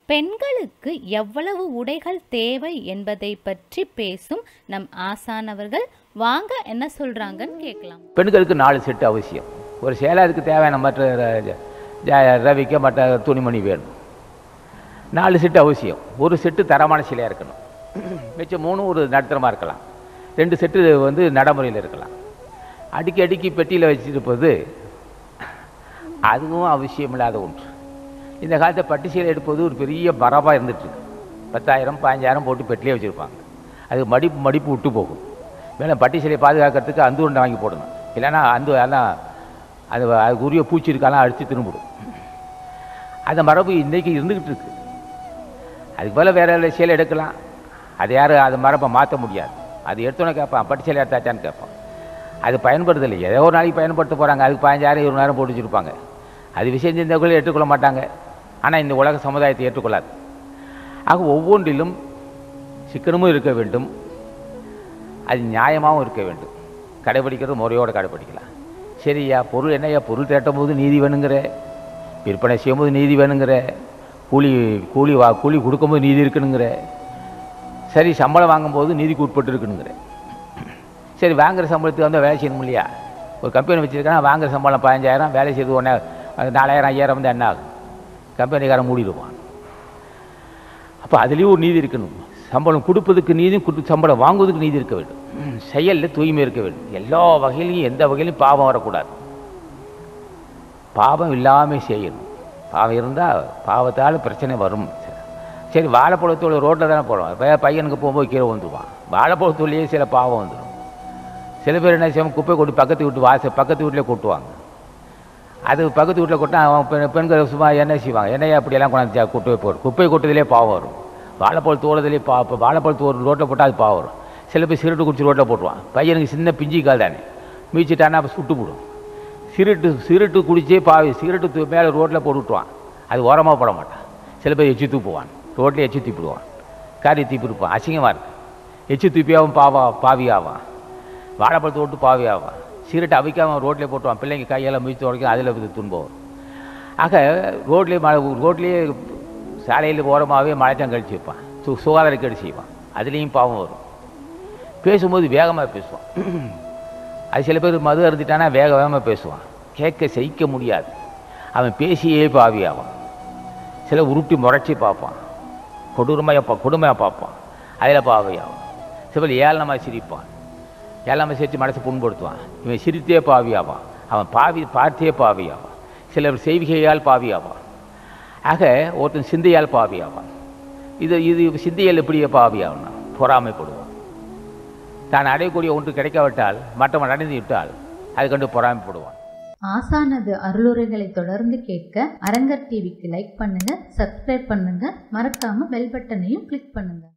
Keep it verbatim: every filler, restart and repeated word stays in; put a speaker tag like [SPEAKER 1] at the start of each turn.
[SPEAKER 1] பெண்களுக்கு எவ்வளவு உடைகள் தேவை என்பதை பற்றி பேசும் நம் ஆசானவர்கள் வாங்க என்ன சொல்றாங்கன்னு கேட்கலாம்.
[SPEAKER 2] பெண்களுக்கு நாலு செட்டு அவசியம். ஒரு சேலாருக்கு தேவையான மற்ற ரவிக்க மற்ற துணிமணி வேணும். நாலு செட்டு அவசியம். ஒரு செட்டு தரமான சிலையாக இருக்கணும். மிச்சம் மூணு ஒரு நடுத்தரமாக இருக்கலாம். ரெண்டு செட்டு வந்து நடைமுறையில் இருக்கலாம். அடுக்கி அடுக்கி பெட்டியில் வச்சுருப்பது அதுவும் அவசியம் இல்லாத ஒன்று. இந்த காலத்தை பட்டு சீலை எடுப்பது ஒரு பெரிய மரபாக இருந்துட்டுருக்கு. பத்தாயிரம் பதினஞ்சாயிரம் போட்டு பெட்டிலே வச்சுருப்பாங்க. அது மடிப்பு மடிப்பு விட்டு போகும். மேலே பட்டு சீலையை பாதுகாக்கிறதுக்கு அந்த உருண்டை வாங்கி போடணும். இல்லைன்னா அந்த ஆனால் அது அதுக்கு உரிய பூச்சி இருக்காலாம் அடித்து திரும்பிடும். அந்த மரபு இன்றைக்கி இருந்துக்கிட்டு இருக்கு. அதுக்கு போல் வேறு சேலை எடுக்கலாம். அது யாரும் அது மரபை மாற்ற முடியாது. அது எடுத்தோன்னே கேட்பான், பட்டு சேலை எடுத்தாச்சான்னு கேட்பான். அது பயன்படுத்தலை. ஏதோ ஒரு நாளைக்கு பயன்படுத்த போகிறாங்க. அதுக்கு பதினஞ்சாயிரம் இருபதாயிரம் போட்டு வச்சுருப்பாங்க. அது விஷயம் தெரிந்தவர்கள் ஏற்றுக்கொள்ள மாட்டாங்க. ஆனால் இந்த உலக சமுதாயத்தை ஏற்றுக்கொள்ளாது. ஆக ஒவ்வொன்றிலும் சிக்கனமும் இருக்க வேண்டும், அது நியாயமாகவும் இருக்க வேண்டும். கடைபிடிக்கிறது முறையோடு கடைபிடிக்கலாம். சரியா, பொருள் என்னையா, பொருள் தேட்டும் போது நீதி வேணுங்கிற, விற்பனை செய்யும்போது நீதி வேணுங்கிற, கூலி கூலி வா கூலி கொடுக்கும்போது நீதி இருக்கணுங்கிற, சரி சம்பளம் வாங்கும்போது நீதிக்கு உட்பட்டு இருக்கணுங்கிற. சரி, வாங்குகிற சம்பளத்துக்கு வந்து வேலை செய்யணும் இல்லையா? ஒரு கம்பெனி வச்சுருக்கேன்னா வாங்குகிற சம்பளம் பதினஞ்சாயிரம், வேலை செய்து உடனே நாலாயிரம் ஐயாயிரம் வந்து என்ன ஆகும்? கம்பெனிக்காரன் மூடிடுவான். அப்போ அதுலேயும் ஒரு நீதி இருக்கணும். சம்பளம் கொடுப்பதுக்கு நீதி, சம்பளம் வாங்குவதுக்கு நீதி இருக்க வேண்டும். செயலில் தூய்மை இருக்க வேண்டும். எல்லா வகையிலையும் எந்த வகையிலையும் பாவம் வரக்கூடாது. பாவம் இல்லாமல் செய்யணும். பாவம் இருந்தால் பாவத்தால் பிரச்சனை வரும். சரி, வாழைப்பழத்தோடு ரோட்டில் தானே போடுவோம். இப்போ பையனுக்கு போகும்போது கீழே வந்துடுவான். வாழைப்பழத்தோடையே சில பாவம் வந்துடும். சில பேர் என்ன செய்வாங்க, குப்பை கொட்டி பக்கத்து வீட்டு வாசல் பக்கத்து வீட்டிலே கொட்டுவாங்க. அது பக்கத்து வீட்டில் கொட்டினா அவன் பெண் பெண்கள் சும்மா என்ன செய்வாங்க, என்னையா அப்படியெல்லாம் கொண்டாந்து குப்பை போடும். குப்பை கொட்டதிலே பாவம் வரும். வாழைப்பழம் தோடுறதுலேயே பா இப்போ வாழைப்பழத்து ஒரு ரோட்டில் போட்டால் அது பாவம் வரும். சில பேர் சிரட்டு குடிச்சு ரோட்டில் போட்டுவான். பையனுக்கு சின்ன பிஞ்சி கால் தானே, மீச்சிட்டானா அப்போ சுட்டு போடும். சிரட்டு சிரட்டு குடிச்சே பாவி சிரட்டு மேலே ரோட்டில் போட்டு விட்டுவான். அது ஓரமாக போட மாட்டான். சில பேர் எச்சு தூப்புவான். ரோட்டில் எச்சு தூப்பிடுவான். காரி தூப்பி இருப்பான். அசிங்கமாக இருக்கு. எச்சு தூப்பியாகவும் பாவா பாவியாவான். வாழைப்பழத்தை விட்டு பாவியாவான். சிரட்டை அவிக்காமல் ரோட்லேயே போட்டுவான். பிள்ளைங்க கையெல்லாம் மிதித்து உடைக்கும். அதில் துன்பம். ஆக ரோட்லேயே மழை ரோட்லேயே சாலையில் ஓரமாகவே மழைச்சான் கழிச்சு வைப்பான். சு சுகாதார கேடு செய்வான். அதுலேயும் பாவம் வரும். பேசும்போது வேகமாக பேசுவான். அது சில பேர் மது அருந்திட்டானா வேக வேகமாக பேசுவான். கேட்க சகிக்க முடியாது. அவன் பேசியே பாவியாவான். சில உருட்டி முறைச்சி பார்ப்பான். கொடூரமாக கொடுமையாக பார்ப்பான். அதில் பாவியாவான். சில பேர் ஏளனமாக சிரிப்பான். ஏழாமை சேர்த்து மனசை புண்படுத்துவான். இவன் சிரித்தே பாவியாவான். அவன் பாவி பார்த்தே பாவியாவான். சிலர் செய்விகையால் பாவியாவான். ஆக ஒருத்தன் சிந்தையால் பாவியாவான். இது இது சிந்தையால் எப்படியே பாவியாவனா பொறாமைப்படுவான். தான் அடையக்கூடிய ஒன்று கிடைக்காவிட்டால் மற்றவன் அடைந்து விட்டால் அது கண்டு பொறாமைப்படுவான்.
[SPEAKER 3] ஆசானது அருளுரைகளை தொடர்ந்து கேட்க அரங்கர் டிவிக்கு லைக் பண்ணுங்க, சப்ஸ்கிரைப் பண்ணுங்க, மறக்காம பெல் பட்டனையும் கிளிக் பண்ணுங்க.